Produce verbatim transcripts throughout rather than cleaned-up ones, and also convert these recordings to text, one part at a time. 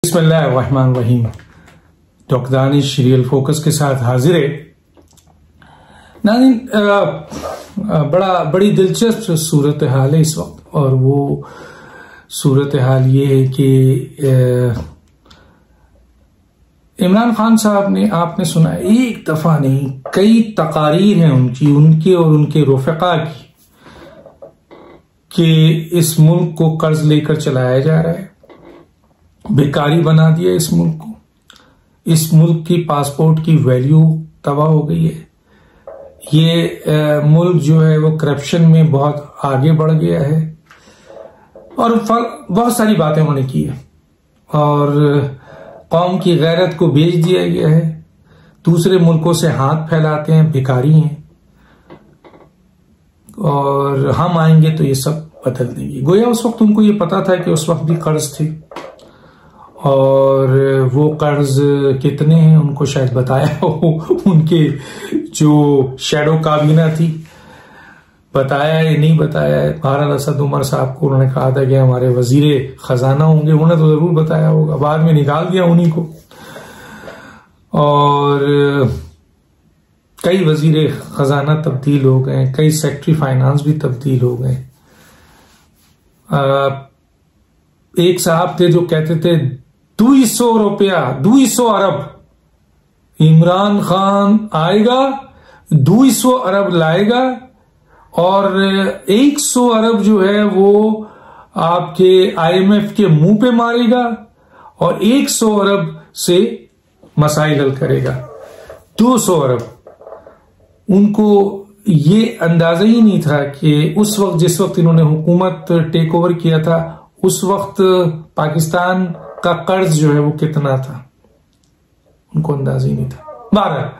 बिस्मिल्लाहिर्रहमानिर्रहीम। Doctor Danish real focus के साथ हाजिर है। नाज़रीन, बड़ा बड़ी दिलचस्प सूरत हाल है इस वक्त, और वो सूरत हाल ये है कि इमरान खान साहब ने, आपने सुना एक दफा नहीं कई तकारीर हैं उनकी उनके और उनके रफ़िका की कि इस मुल्क को कर्ज लेकर चलाया जा रहा है, बेकारी बना दिया इस मुल्क को, इस मुल्क की पासपोर्ट की वैल्यू तबाह हो गई है, ये आ, मुल्क जो है वो करप्शन में बहुत आगे बढ़ गया है, और बहुत सारी बातें उन्होंने की है, और कौम की गैरत को बेच दिया गया है, दूसरे मुल्कों से हाथ फैलाते हैं, भिखारी हैं, और हम आएंगे तो ये सब बदल देंगे। गोया उस वक्त उनको ये पता था कि उस वक्त भी कर्ज थे, और वो कर्ज कितने हैं उनको शायद बताया हो, उनके जो शैडो काबीना थी, बताया या नहीं बताया है। बहरहाल असद उमर साहब को उन्होंने कहा था कि हमारे वजीरे खजाना होंगे, उन्होंने तो जरूर बताया होगा, बाद में निकाल दिया उन्हीं को, और कई वजीरे खजाना तब्दील हो गए, कई सेक्रेटरी फाइनेंस भी तब्दील हो गए। एक साहब थे जो कहते थे दो सौ रुपया दो सौ अरब इमरान खान आएगा, दो सौ अरब लाएगा, और सौ अरब जो है वो आपके आईएमएफ के मुंह पे मारेगा, और सौ अरब से मसाइल हल करेगा। दो सौ अरब, उनको ये अंदाजा ही नहीं था कि उस वक्त, जिस वक्त इन्होंने हुकूमत टेक ओवर किया था, उस वक्त पाकिस्तान का कर्ज जो है वो कितना था, उनको अंदाजा ही नहीं था। बारह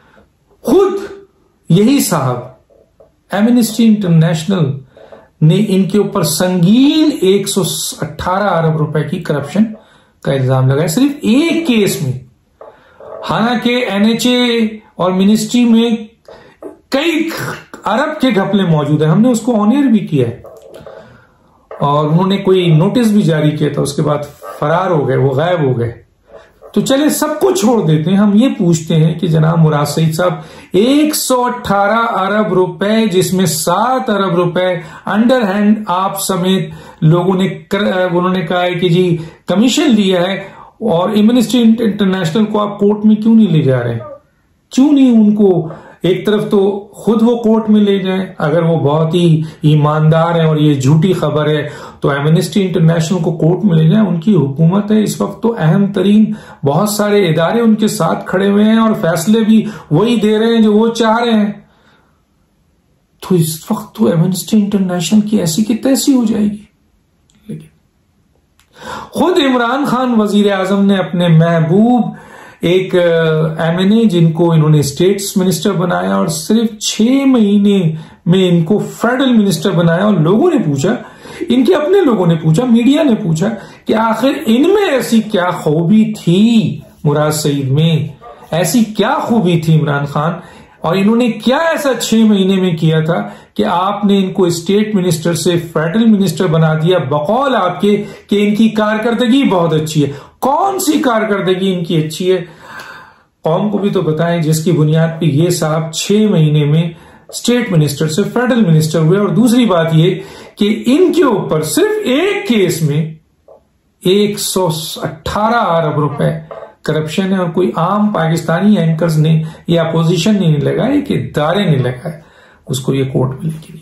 खुद यही साहब एमनेस्टी इंटरनेशनल ने इनके ऊपर संगीन एक सौ अठारह अरब रुपए की करप्शन का इल्जाम लगाया सिर्फ एक केस में। हालांकि एनएचए और मिनिस्ट्री में कई अरब के घपले मौजूद है, हमने उसको ऑनियर भी किया है, और उन्होंने कोई नोटिस भी जारी किया था, उसके बाद फरार हो गए, वो गायब हो गए। तो चले सबको छोड़ देते हैं, हम ये पूछते हैं कि जनाब मुराद सईद साहब, एक सौ अठारह अरब रुपए, जिसमें सात अरब रुपए अंडर हैंड आप समेत लोगों ने कर, उन्होंने कहा है कि जी कमीशन लिया है, और एमनेस्टी इंटरनेशनल को आप कोर्ट में क्यों नहीं ले जा रहे? क्यों नहीं उनको, एक तरफ तो खुद वो कोर्ट में ले जाएं, अगर वो बहुत ही ईमानदार हैं और ये झूठी खबर है तो एमनेस्टी इंटरनेशनल को कोर्ट में ले जाएं, उनकी हुकूमत है इस वक्त, तो अहम तरीन बहुत सारे इदारे उनके साथ खड़े हुए हैं और फैसले भी वही दे रहे हैं जो वो चाह रहे हैं। तो इस वक्त तो एमनेस्टी इंटरनेशनल की ऐसी की तैसी हो जाएगी। लेकिन खुद इमरान खान वजीर आजम ने अपने महबूब एक एमएनए जिनको इन्होंने स्टेट्स मिनिस्टर बनाया, और सिर्फ छह महीने में इनको फेडरल मिनिस्टर बनाया, और लोगों ने पूछा, इनके अपने लोगों ने पूछा, मीडिया ने पूछा कि आखिर इनमें ऐसी क्या खूबी थी, मुराद सईद में ऐसी क्या खूबी थी इमरान खान, और इन्होंने क्या ऐसा छह महीने में किया था कि आपने इनको स्टेट मिनिस्टर से फेडरल मिनिस्टर बना दिया, बकौल आपके कि इनकी कारकर्दगी बहुत अच्छी है। कौन सी कारकर्दगी इनकी अच्छी है, कौम को भी तो बताएं, जिसकी बुनियाद पे ये साहब छह महीने में स्टेट मिनिस्टर से फेडरल मिनिस्टर हुए। और दूसरी बात ये कि इनके ऊपर सिर्फ एक केस में एक सौ अठारह अरब रुपए करप्शन है, और कोई आम पाकिस्तानी एंकर्स ने या अपोजिशन ने नहीं लगाया, कि इदारे ने लगाया उसको, ये कोर्ट में लेके नहीं।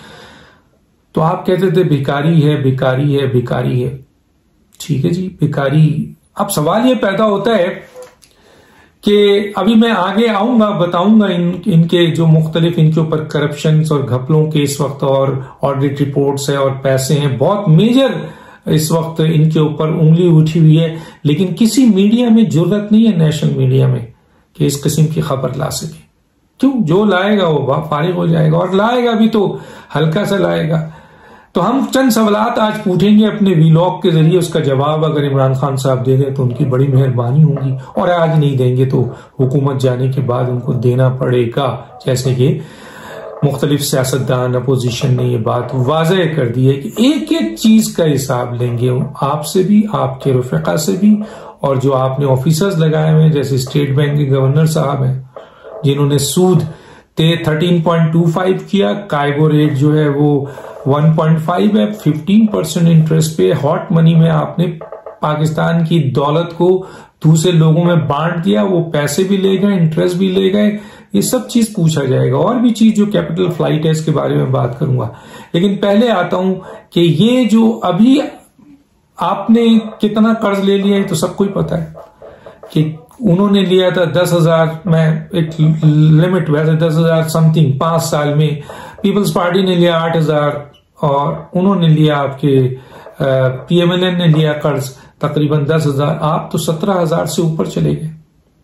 तो आप कहते थे भिकारी है, भिकारी है, भिकारी है, ठीक है जी, भिकारी। अब सवाल ये पैदा होता है कि अभी मैं आगे आऊंगा, बताऊंगा इन, इनके जो मुख्तलिफ इनके ऊपर करप्शन और घपलों के इस वक्त, और ऑडिट रिपोर्ट्स है, और पैसे हैं, बहुत मेजर इस वक्त इनके ऊपर उंगली उठी हुई है, लेकिन किसी मीडिया में जुर्रत नहीं है, नेशनल मीडिया में, कि इस किस्म की खबर ला सके। क्यों? जो लाएगा वो फारिग हो जाएगा, और लाएगा भी तो हल्का सा लाएगा। तो हम चंद सवालात आज पूछेंगे अपने वीलॉग के जरिए, उसका जवाब अगर इमरान खान साहब दे दें तो उनकी बड़ी मेहरबानी होगी, और आज नहीं देंगे तो हुकूमत जाने के बाद उनको देना पड़ेगा। जैसे कि मुख्तलिफ सियासतदान अपोजिशन ने ये बात वाज़ेह कर दी है कि एक एक चीज का हिसाब लेंगे, आपसे भी, आपके रफीका से भी, और जो आपने ऑफिसर्स लगाए हुए हैं जैसे स्टेट बैंक के गवर्नर साहब हैं जिन्होंने सूद थर्टीन पॉइंट टू फाइव किया, कायबो रेट जो है वो वन पॉइंट फाइव है, फिफ्टीन परसेंट इंटरेस्ट पे हॉट मनी में आपने पाकिस्तान की दौलत को दूसरे लोगों में बांट दिया, वो पैसे भी ले गए, इंटरेस्ट भी ले गए, ये सब चीज पूछा जाएगा। और भी चीज जो कैपिटल फ्लाइट है इसके बारे में बात करूंगा, लेकिन पहले आता हूं कि ये जो अभी आपने कितना कर्ज ले लिया है तो सबको ही पता है कि उन्होंने लिया था दस हजार में, एक लिमिट वैसे दस हजार समथिंग पांच साल में, पीपल्स पार्टी ने लिया आठ हजार और उन्होंने लिया आपके पीएमएलएन ने लिया कर्ज तकरीबन दस हजार, आप तो सत्रह हजार से ऊपर चले गए।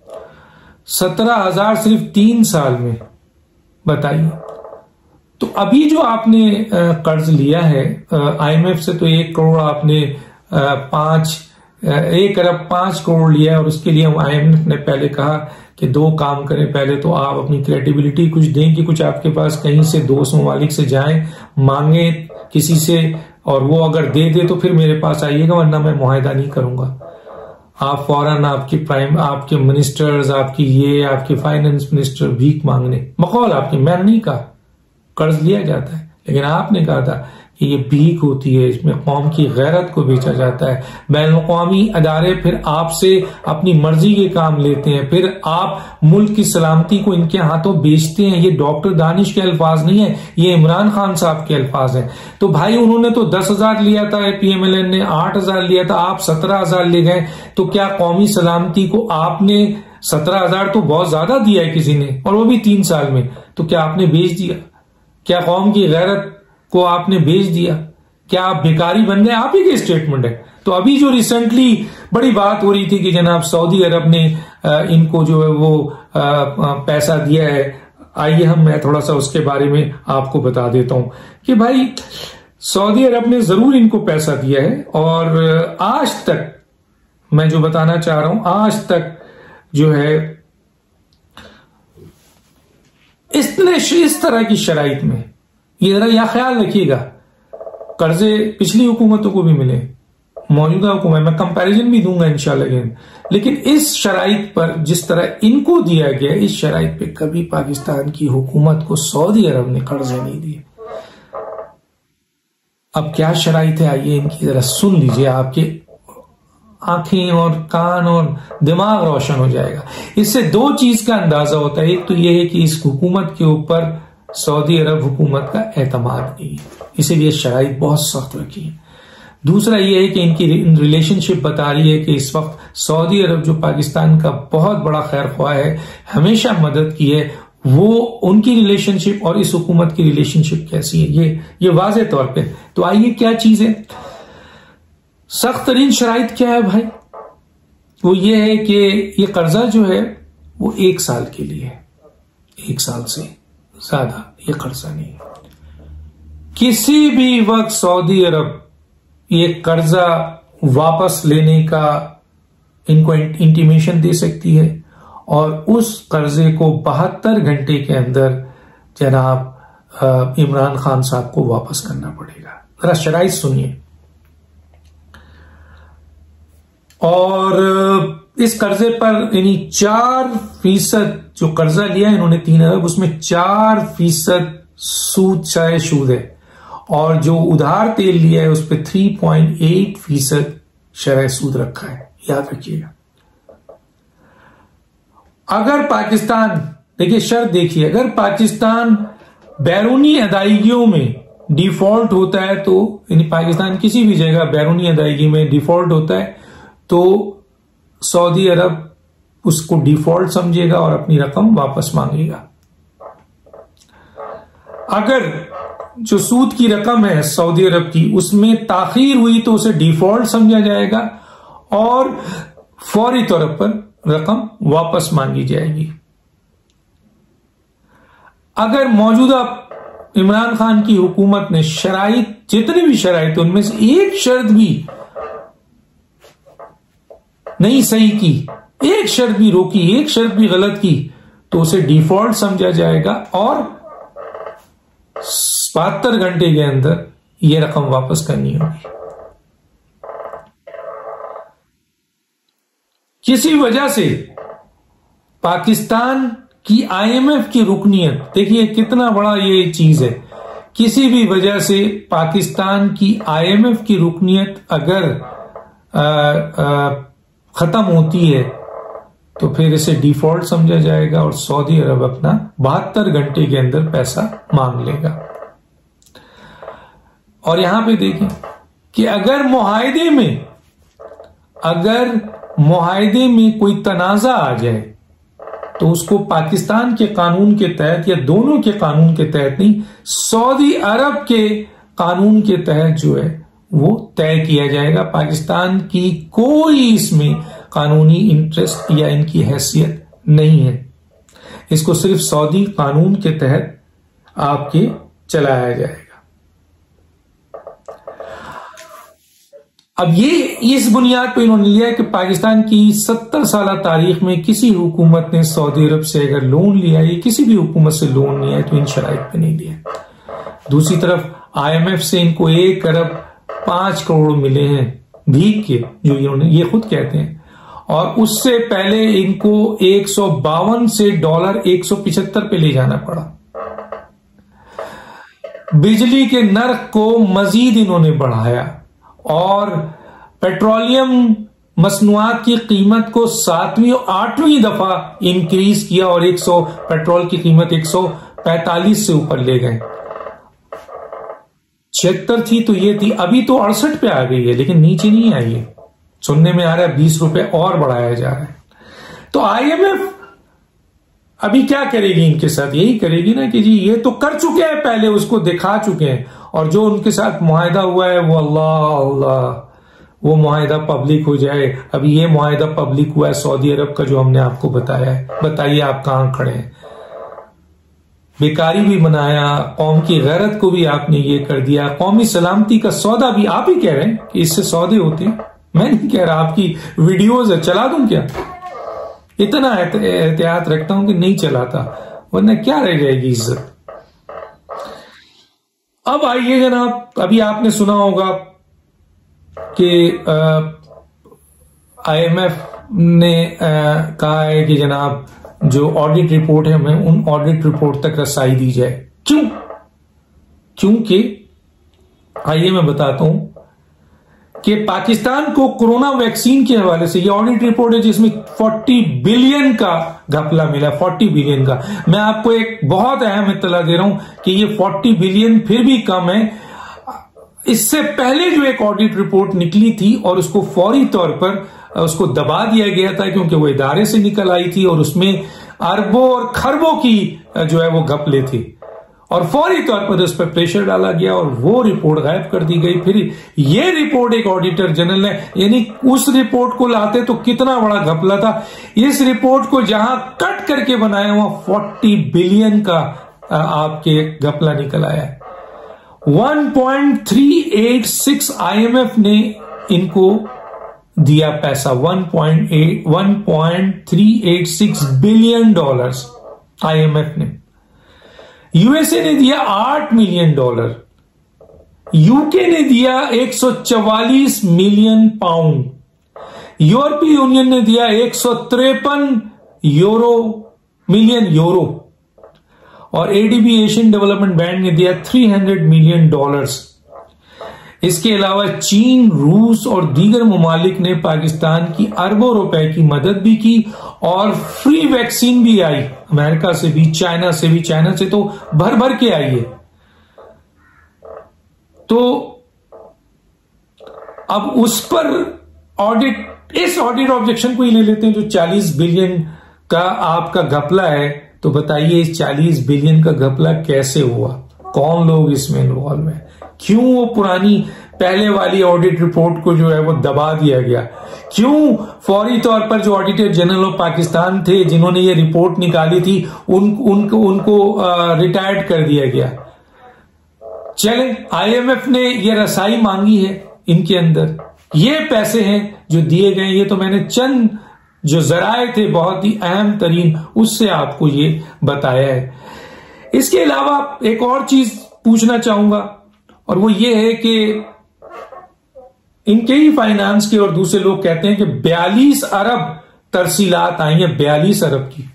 सत्रह हजार सिर्फ तीन साल में, बताइए। तो अभी जो आपने कर्ज लिया है आईएमएफ से, तो एक करोड़ आपने पांच एक अरब पांच करोड़ लिया है, और उसके लिए आईएमएफ ने पहले कहा कि दो काम करें, पहले तो आप अपनी क्रेडिबिलिटी कुछ दें कि कुछ आपके पास कहीं से दोस्त ममालिक से जाएं, मांगे किसी से, और वो अगर दे दे तो फिर मेरे पास आइएगा, वरना मैं मुआहिदा नहीं करूंगा। आप फौरन आपके प्राइम आपके मिनिस्टर्स, आपकी ये आपके फाइनेंस मिनिस्टर भीख मांगने, मखौल आपकी, मैंने नहीं कहा कर्ज लिया जाता है, लेकिन आपने कहा था कि ये भीख होती है, इसमें कौम की गैरत को बेचा जाता है। बैनुल-अक़वामी अदारे फिर आपसे अपनी मर्जी के काम लेते हैं, फिर आप मुल्क की सलामती को इनके हाथों बेचते हैं। ये डॉक्टर दानिश के अल्फाज नहीं है, ये इमरान खान साहब के अल्फाज हैं। तो भाई उन्होंने तो दस हजार लिया था, पीएमएलएन ने आठ हजार लिया था, आप सत्रह हजार ले गए, तो क्या कौमी सलामती को आपने सत्रह हजार तो बहुत ज्यादा दिया है किसी ने, और वो भी तीन साल में, तो क्या आपने बेच दिया? क्या कौम की गैरत को आपने बेच दिया? क्या आप बेकारी बन गए? आप ही के स्टेटमेंट है। तो अभी जो रिसेंटली बड़ी बात हो रही थी कि जनाब सऊदी अरब ने इनको जो है वो पैसा दिया है, आइए हम मैं थोड़ा सा उसके बारे में आपको बता देता हूं कि भाई सऊदी अरब ने जरूर इनको पैसा दिया है, और आज तक मैं जो बताना चाह रहा हूं, आज तक जो है इतने इस तरह की शराइत में, ये जरा यह ख्याल रखिएगा, कर्जे पिछली हुकूमतों को भी मिले, मौजूदा हुकूमत, मैं कंपैरिजन भी दूंगा इंशाल्लाह, लेकिन इस शराइत पर जिस तरह इनको दिया गया, इस शराइत पे कभी पाकिस्तान की हुकूमत को सऊदी अरब ने कर्जे नहीं दिए। अब क्या शराइत है, आइए इनकी जरा सुन लीजिए, आपके आंखें और कान और दिमाग रोशन हो जाएगा। इससे दो चीज का अंदाजा होता है, एक तो यह है कि इस हुकूमत के ऊपर सऊदी अरब हुकूमत का एतमाद नहीं है, इसीलिए शराइत बहुत सख्त रखी है। दूसरा यह है कि इनकी रिलेशनशिप बता रही है कि इस वक्त सऊदी अरब जो पाकिस्तान का बहुत बड़ा खैर ख्वाह है, हमेशा मदद की है, वो उनकी रिलेशनशिप और इस हुकूमत की रिलेशनशिप कैसी है, ये ये वाज़े तौर पे। तो आइए क्या चीज है, सख्त तरीन शराइत क्या है भाई, वो ये है कि ये कर्जा जो है वो एक साल के लिए है, एक साल से ज्यादा ये कर्जा नहीं है। किसी भी वक्त सऊदी अरब ये कर्जा वापस लेने का इनको इंटीमेशन दे सकती है, और उस कर्जे को बहत्तर घंटे के अंदर जनाब इमरान खान साहब को वापस करना पड़ेगा। जरा शराइत सुनिए। और इस कर्जे पर यानी चार फीसद जो कर्जा लिया इन्होंने तीन अरब, उसमें चार फीसद सूद चाहे सूद है, और जो उधार तेल लिया है उस पर थ्री पॉइंट एट फीसद शरह सूद रखा है, याद रखिएगा। अगर पाकिस्तान, देखिए शर्त देखिए, अगर पाकिस्तान बैरूनी अदायगियों में डिफॉल्ट होता है, तो यानी पाकिस्तान किसी भी जगह बैरूनी अदायगी में डिफॉल्ट होता है, तो सऊदी अरब उसको डिफॉल्ट समझेगा और अपनी रकम वापस मांगेगा। अगर जो सूद की रकम है सऊदी अरब की उसमें ताखीर हुई तो उसे डिफॉल्ट समझा जाएगा और फौरी तौर पर रकम वापस मांगी जाएगी। अगर मौजूदा इमरान खान की हुकूमत ने शराइत, जितनी भी शराइत उनमें से एक शर्त भी नहीं सही की, एक शर्त भी रोकी, एक शर्त भी गलत की, तो उसे डिफॉल्ट समझा जाएगा और बहत्तर घंटे के अंदर यह रकम वापस करनी होगी। किसी वजह से पाकिस्तान की आईएमएफ की रुकनियत, देखिए कितना बड़ा ये चीज है, किसी भी वजह से पाकिस्तान की आईएमएफ की रुकनियत अगर आ, आ, खत्म होती है तो फिर इसे डिफॉल्ट समझा जाएगा और सऊदी अरब अपना बहत्तर घंटे के अंदर पैसा मांग लेगा। और यहां पे देखें कि अगर मुआहदे में अगर मुआहदे में कोई तनाजा आ जाए तो उसको पाकिस्तान के कानून के तहत या दोनों के कानून के तहत नहीं, सऊदी अरब के कानून के तहत जो है वो तय किया जाएगा। पाकिस्तान की कोई इसमें कानूनी इंटरेस्ट या इनकी हैसियत नहीं है। इसको सिर्फ सऊदी कानून के तहत आपके चलाया जाएगा। अब ये इस बुनियाद पर इन्होंने लिया कि पाकिस्तान की सत्तर साल तारीख में किसी हुकूमत ने सऊदी अरब से अगर लोन लिया या किसी भी हुकूमत से लोन लिया है तो इन शराइत पे नहीं लिया। दूसरी तरफ आईएमएफ से इनको एक अरब पांच करोड़ मिले हैं भीख के, जो इन्होंने ये खुद कहते हैं, और उससे पहले इनको एक सौ बावन से डॉलर एक सौ पिछहत्तर पे ले जाना पड़ा। बिजली के नर्क को मजीद इन्होंने बढ़ाया और पेट्रोलियम मसनूआत की कीमत को सातवीं और आठवीं दफा इंक्रीज किया और एक सौ पेट्रोल की कीमत एक सौ पैंतालीस से ऊपर ले गए। छिहत्तर थी तो ये थी, अभी तो अड़सठ पे आ गई है, लेकिन नीचे नहीं आई है। सुनने में आ रहा है बीस रुपए और बढ़ाया जा रहा है। तो आईएमएफ अभी क्या करेगी इनके साथ? यही करेगी ना कि जी ये तो कर चुके हैं, पहले उसको दिखा चुके हैं, और जो उनके साथ मुआहिदा हुआ है वो अल्लाह अल्लाह वो मुआहिदा पब्लिक हो जाए। अभी ये मुआहिदा पब्लिक हुआ है सऊदी अरब का जो हमने आपको बताया है। बताइए आप कहां खड़े हैं? बेकारी भी बनाया, कौम की गैरत को भी आपने ये कर दिया, कौमी सलामती का सौदा भी आप ही कह रहे हैं कि इससे सौदे होते हैं। मैं नहीं कह रहा, आपकी वीडियोज है, चला दूं क्या? इतना एहतियात रखता हूं कि नहीं चलाता, वरना क्या रह जाएगी इज्जत। अब आइए जनाब, अभी आपने सुना होगा कि आईएमएफ ने आ, कहा है कि जनाब जो ऑडिट रिपोर्ट है हमें उन ऑडिट रिपोर्ट तक रसाई दी जाए। क्यों? क्योंकि आइए मैं बताता हूं कि पाकिस्तान को कोरोना वैक्सीन के हवाले से ये ऑडिट रिपोर्ट है जिसमें चालीस बिलियन का घपला मिला, चालीस बिलियन का। मैं आपको एक बहुत अहम इत्तला दे रहा हूं कि ये चालीस बिलियन फिर भी कम है। इससे पहले जो एक ऑडिट रिपोर्ट निकली थी और उसको फौरी तौर पर उसको दबा दिया गया था क्योंकि वो इदारे से निकल आई थी और उसमें अरबों और खरबों की जो है वो घपले थी, और फौरी तौर पर उस पर प्रेशर डाला गया और वो रिपोर्ट गायब कर दी गई। फिर ये रिपोर्ट एक ऑडिटर जनरल ने, यानी उस रिपोर्ट को लाते तो कितना बड़ा घपला था। इस रिपोर्ट को जहां कट करके बनाया वहां चालीस बिलियन का आपके घपला निकल आया है। एक पॉइंट तीन आठ छह आईएमएफ ने इनको दिया पैसा, एक पॉइंट तीन आठ छह बिलियन डॉलर्स आईएमएफ ने। यूएसए ने दिया आठ मिलियन डॉलर, यूके ने दिया एक सौ चवालीस मिलियन पाउंड, यूरोपीय यूनियन ने दिया एक सौ तिरपन यूरो मिलियन यूरो, और एडीबी एशियन डेवलपमेंट बैंक ने दिया तीन सौ मिलियन डॉलर्स। इसके अलावा चीन, रूस और दीगर ममालिक ने पाकिस्तान की अरबों रुपए की मदद भी की और फ्री वैक्सीन भी आई, अमेरिका से भी, चाइना से भी। चाइना से तो भर भर के आई है। तो अब उस पर ऑडिट, इस ऑडिट ऑब्जेक्शन को ही ले लेते हैं जो चालीस बिलियन का आपका घपला है। तो बताइए इस चालीस बिलियन का घपला कैसे हुआ? कौन लोग इसमें इन्वॉल्व है? क्यों वो पुरानी पहले वाली ऑडिट रिपोर्ट को जो है वो दबा दिया गया? क्यों फौरी तौर पर जो ऑडिटर जनरल ऑफ पाकिस्तान थे जिन्होंने ये रिपोर्ट निकाली थी उन, उन, उनको रिटायर्ड कर दिया गया? चले, आईएमएफ ने ये रसाई मांगी है इनके अंदर, ये पैसे हैं जो दिए गए। ये तो मैंने चंद जो जराए थे बहुत ही अहम तरीन, उससे आपको ये बताया है। इसके अलावा एक और चीज पूछना चाहूंगा, और वो ये है कि इनके ही फाइनेंस के और दूसरे लोग कहते हैं कि बयालीस अरब तरसीलात आई हैं, बयालीस अरब की,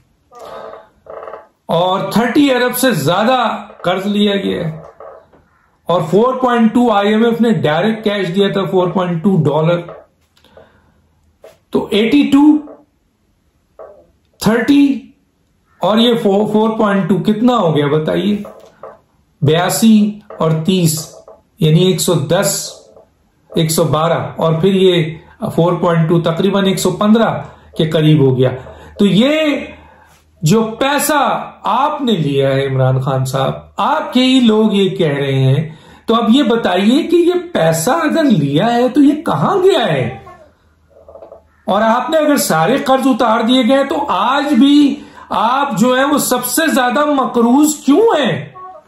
और तीस अरब से ज्यादा कर्ज लिया गया है, और चार पॉइंट दो आईएमएफ ने डायरेक्ट कैश दिया था, चार पॉइंट दो डॉलर। तो बयासी, तीस और ये चार पॉइंट दो कितना हो गया बताइए? बयासी और तीस यानी एक सौ दस, एक सौ बारह, और फिर ये चार पॉइंट दो तकरीबन एक सौ पंद्रह के करीब हो गया। तो ये जो पैसा आपने लिया है इमरान खान साहब, आपके ही लोग ये कह रहे हैं, तो अब ये बताइए कि ये पैसा अगर लिया है तो ये कहां गया है? और आपने अगर सारे कर्ज उतार दिए गए तो आज भी आप जो है वो सबसे ज्यादा मकरूज क्यों हैं?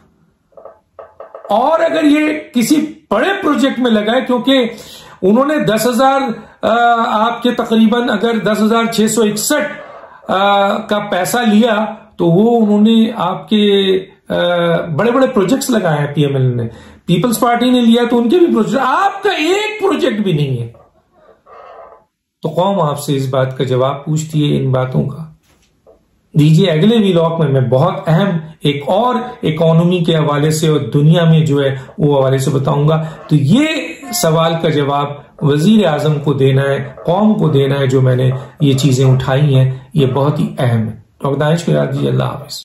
और अगर ये किसी बड़े प्रोजेक्ट में लगा है, क्योंकि उन्होंने दस हजार आपके तकरीबन अगर दस हजार छह सौ इकसठ का पैसा लिया, तो वो उन्होंने आपके बड़े बड़े प्रोजेक्ट्स लगाए हैं। पीएमएल ने, पीपल्स पार्टी ने लिया तो उनके भी प्रोजेक्ट, आपका एक प्रोजेक्ट भी नहीं है। तो कौम आपसे इस बात का जवाब पूछती है, इन बातों का दीजिए। अगले व्लॉग में मैं बहुत अहम एक और इकोनॉमी के हवाले से और दुनिया में जो है वो हवाले से बताऊंगा। तो ये सवाल का जवाब वजीर आजम को देना है, कौम को देना है, जो मैंने ये चीजें उठाई हैं, ये बहुत ही अहम है। तो दानिश मिराज जी, अल्लाह हाफिज।